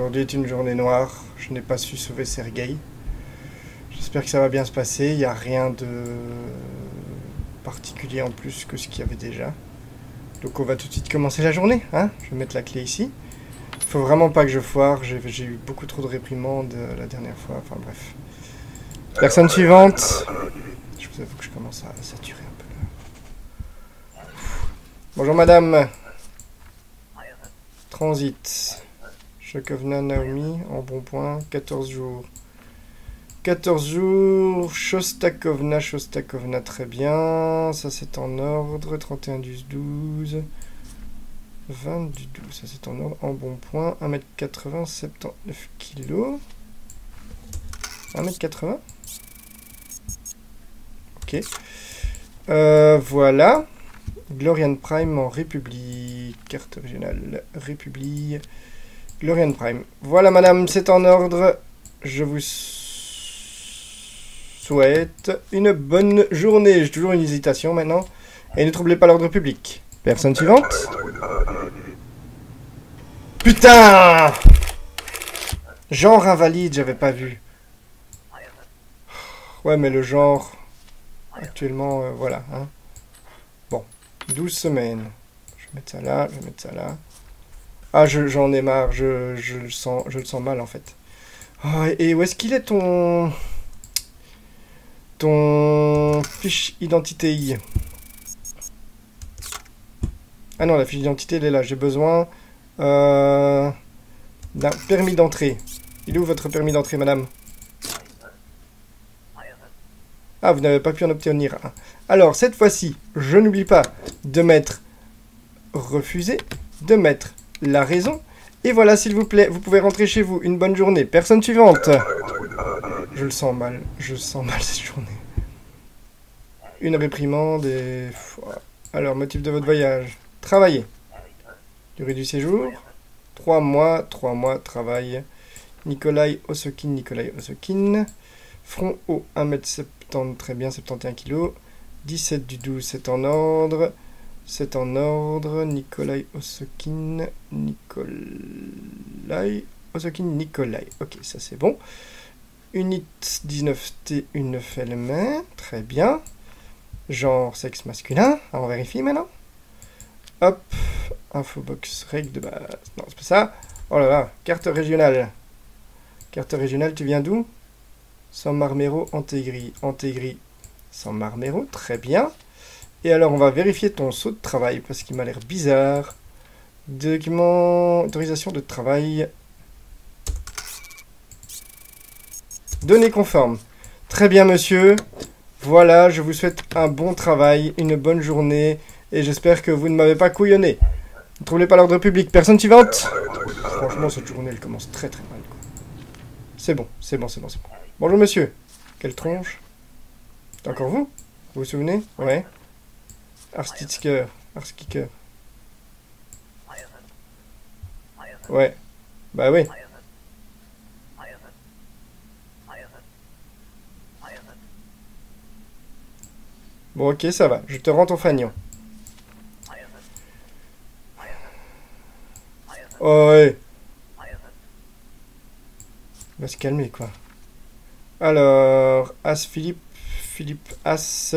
Aujourd'hui est une journée noire. Je n'ai pas su sauver Sergueï. J'espère que ça va bien se passer. Il n'y a rien de particulier en plus que ce qu'il y avait déjà. Donc on va tout de suite commencer la journée. Hein, je vais mettre la clé ici. Il faut vraiment pas que je foire. J'ai eu beaucoup trop de réprimandes la dernière fois. Enfin bref. Personne suivante. Je vous avoue que je commence à saturer un peu là. Bonjour madame. Transit. Shokovna Naomi, en bon point, 14 jours. 14 jours, Shostakovna, très bien. Ça c'est en ordre, 31 du 12. 20 du 12, ça c'est en ordre, en bon point. 1m80, 79 kg. 1m80. Ok. Voilà. Glorian Prime en République. Carte régionale. République. Glorian Prime. Voilà madame, c'est en ordre. Je vous souhaite une bonne journée. J'ai toujours une hésitation maintenant. Et ne troublez pas l'ordre public. Personne suivante. Putain! Genre invalide, j'avais pas vu. Ouais, mais le genre... Actuellement, voilà. Hein. Bon, 12 semaines. Je vais mettre ça là, je vais mettre ça là. Ah, j'en ai marre, je le sens mal en fait. Oh, et où est-ce qu'il est ton fiche identité? Ah non, la fiche d'identité, elle est là. J'ai besoin d'un permis d'entrée. Il est où votre permis d'entrée, madame? Ah, vous n'avez pas pu en obtenir un. Alors, cette fois-ci, je n'oublie pas de mettre refusé, de mettre la raison. Et voilà, s'il vous plaît, vous pouvez rentrer chez vous. Une bonne journée. Personne suivante. Je le sens mal. Je sens mal cette journée. Une réprimande et... Alors, motif de votre voyage. Travailler. Durée du séjour. 3 mois, travail. Nikolai Osokin. Front haut, 1m70, très bien, 71 kg. 17 du 12, c'est en ordre. C'est en ordre. Nikolai Osokin. Ok, ça c'est bon. Unit 19T, une main. Très bien. Genre sexe masculin. On vérifie maintenant. Hop. Infobox, règle de base. Non, c'est pas ça. Oh là là. Carte régionale. Carte régionale, tu viens d'où? San Marmero, Antegri. San Marmero, très bien. Et alors, on va vérifier ton sceau de travail, parce qu'il m'a l'air bizarre. Document, autorisation de travail. Données conformes. Très bien, monsieur. Voilà, je vous souhaite un bon travail, une bonne journée, et j'espère que vous ne m'avez pas couillonné. Ne troublez pas l'ordre public. Personne suivante? Franchement, cette journée, elle commence très très mal. C'est bon. Bonjour, monsieur. Quelle tronche. C'est encore vous? Vous vous souvenez? Ouais. Arskicker. Ouais. Bah oui. Bon, ok, ça va. Je te rends ton fanion. Oh, ouais. On va se calmer, quoi. Alors, As Philippe As.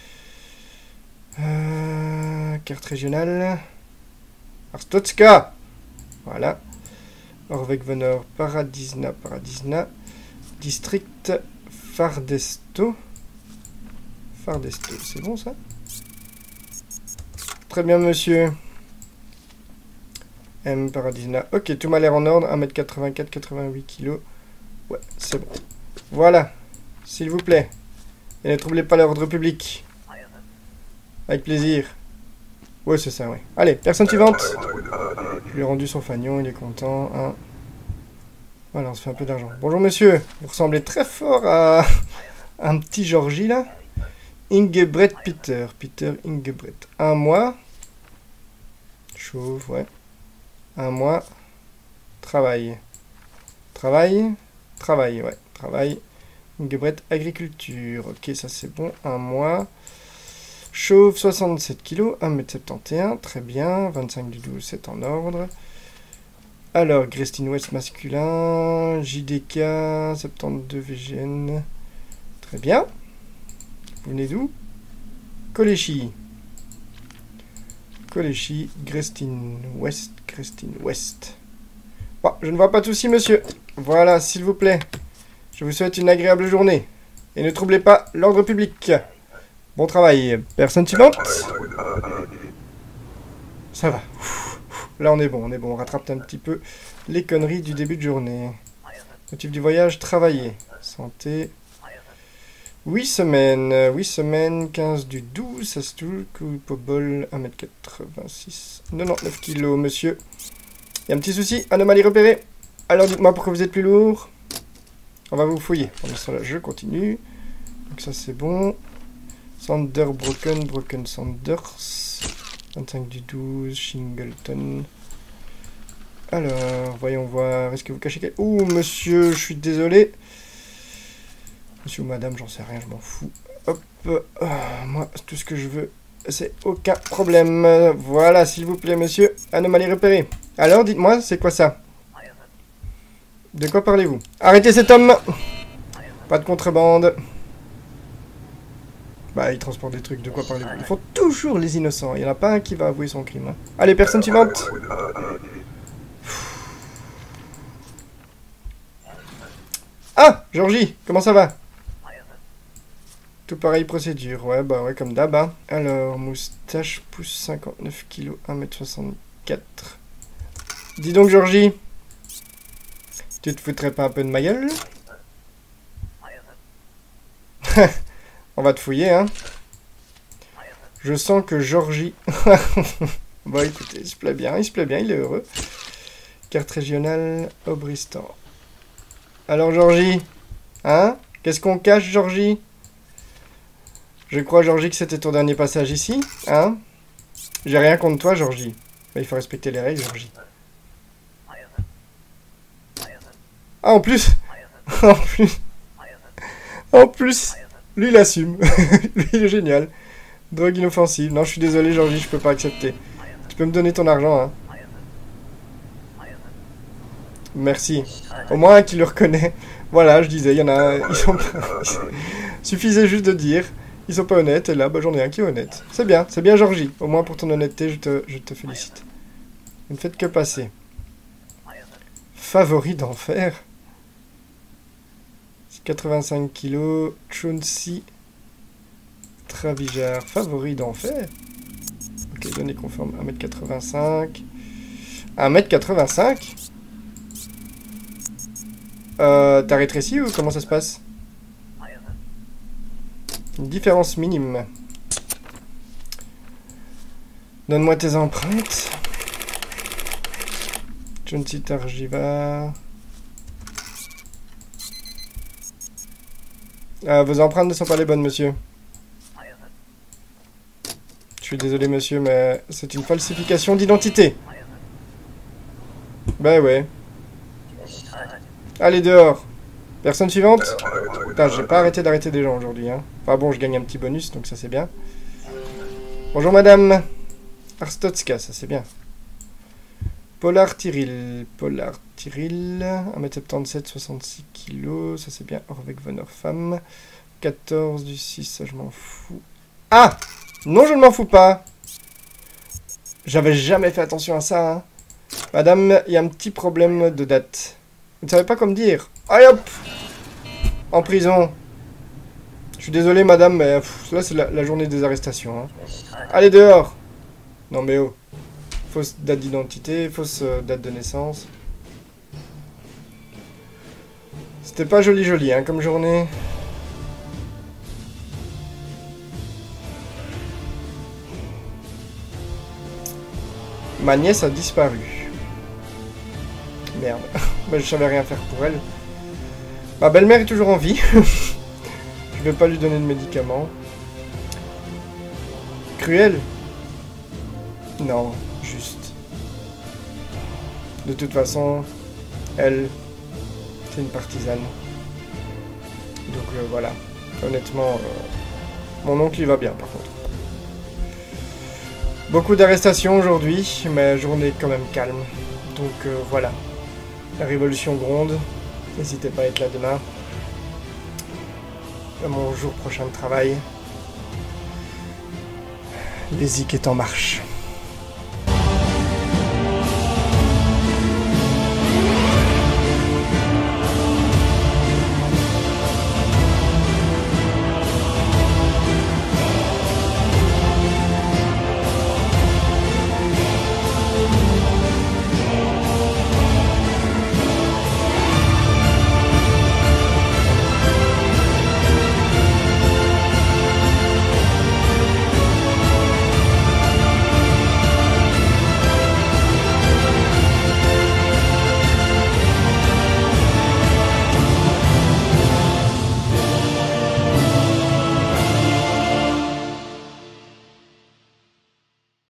Carte régionale. Arstotska. Voilà. Orvegvenor, Paradisna. District Fardesto. C'est bon ça? Très bien, monsieur. M Paradisna. Ok, tout m'a l'air en ordre. 1m84, 88 kg. Ouais, c'est bon. Voilà. S'il vous plaît. Et ne troublez pas l'ordre public. Avec plaisir. Ouais, c'est ça, ouais. Allez, personne suivante. Je lui ai rendu son fanion, il est content. Hein. Voilà, on se fait un peu d'argent. Bonjour, monsieur. Vous ressemblez très fort à un petit Georgie, là. Ingebret Peter. Ingebret. 1 mois. Chauve, ouais. 1 mois. Travail, ouais. Travail. Ingebret agriculture. Ok, ça c'est bon. 1 mois. Chauve, 67 kg. 1m71. Très bien. 25 du 12, c'est en ordre. Alors, Grestin West masculin, JDK, 72 VGN. Très bien. Vous venez d'où? Kolechi. Kolechi, Grestin West, Grestin West. Bon, je ne vois pas de soucis, monsieur. Voilà, s'il vous plaît. Je vous souhaite une agréable journée. Et ne troublez pas l'ordre public. Bon travail. Personne suivante? Ça va. Là, on est bon, On rattrape un petit peu les conneries du début de journée. Motif du voyage, travailler. Santé. 8 semaines. 8 semaines, 15 du 12. Ça se trouve. Pobol, 1m86. 99 kg, monsieur. Il y a un petit souci. Anomalie repérée. Alors, dites-moi pourquoi vous êtes plus lourd. On va vous fouiller. Pendant ce temps-là, je continue. Donc ça, c'est bon. Sander, Broken Sanders. 25 du 12, Shingleton. Alors, voyons voir. Est-ce que vous cachez quelque... Ouh, monsieur, je suis désolé. Monsieur ou madame, j'en sais rien, je m'en fous. Hop. Moi, tout ce que je veux, c'est aucun problème. Voilà, s'il vous plaît, monsieur. Anomalie repérée. Alors, dites-moi, c'est quoi ça? De quoi parlez-vous? Arrêtez cet homme! Pas de contrebande. Bah, ils transportent des trucs, de quoi parlez-vous? Ils font toujours les innocents, il n'y en a pas un qui va avouer son crime. Hein. Allez, personne suivante. Ah, Georgie, comment ça va? Tout pareil, procédure, ouais, bah ouais, comme d'hab. Hein. Alors, moustache, pouce 59 kg, 1m64. Dis donc, Georgie, tu te foutrais pas un peu de ma gueule? On va te fouiller, hein. Je sens que Georgie... Bon, écoutez, il se plaît bien, il est heureux. Carte régionale, Aubristan. Alors, Georgie, hein? Qu'est-ce qu'on cache, Georgie? Je crois, Georgie, que c'était ton dernier passage ici, hein? J'ai rien contre toi, Georgie. Mais il faut respecter les règles, Georgie. Ah, en plus En plus lui, il assume. Lui, il est génial. Drogue inoffensive. Non, je suis désolé, Georgie, je peux pas accepter. Tu peux me donner ton argent, hein. Merci. Au moins, qui le reconnaît. Voilà, je disais, il y en a... Ils sont pas... Suffisait juste de dire. Ils sont pas honnêtes, et là, bah, j'en ai un qui est honnête. C'est bien, Georgie. Au moins, pour ton honnêteté, je te félicite. Vous ne faites que passer. Favori d'enfer. 85 kg, Chunsi, Travijar, favori d'enfer. Ok, données conforme, 1m85. 1m85 T'as rétréci ou comment ça se passe? Une différence minime. Donne-moi tes empreintes. Chunsi Tarjiva. Vos empreintes ne sont pas les bonnes, monsieur. Je suis désolé, monsieur, mais c'est une falsification d'identité. Bah ouais. Allez, dehors. Personne suivante? Putain, j'ai pas arrêté d'arrêter des gens aujourd'hui. Hein. Enfin bon, je gagne un petit bonus, donc ça c'est bien. Bonjour, madame. Arstotska, ça c'est bien. Polar Tyril. 1m77, 66 kg. Ça c'est bien. Orvec Vonner femme. 14 du 6, ça je m'en fous. Ah! Non, je ne m'en fous pas. J'avais jamais fait attention à ça. Hein. Madame, il y a un petit problème de date. Vous ne savez pas quoi me dire. Allez hop! En prison. Je suis désolé, madame, mais là c'est la journée des arrestations. Hein. Allez dehors! Non mais oh. Fausse date d'identité, fausse date de naissance. C'était pas joli hein, comme journée. Ma nièce a disparu. Merde. Bah, je savais rien faire pour elle. Ma belle-mère est toujours en vie. Je vais pas lui donner de médicaments. Cruel? Non, juste. De toute façon, elle, c'est une partisane. Donc voilà. Honnêtement, mon oncle il va bien par contre. Beaucoup d'arrestations aujourd'hui, mais journée quand même calme. Donc voilà. La révolution gronde. N'hésitez pas à être là demain. À mon jour prochain de travail. Les Zik est en marche.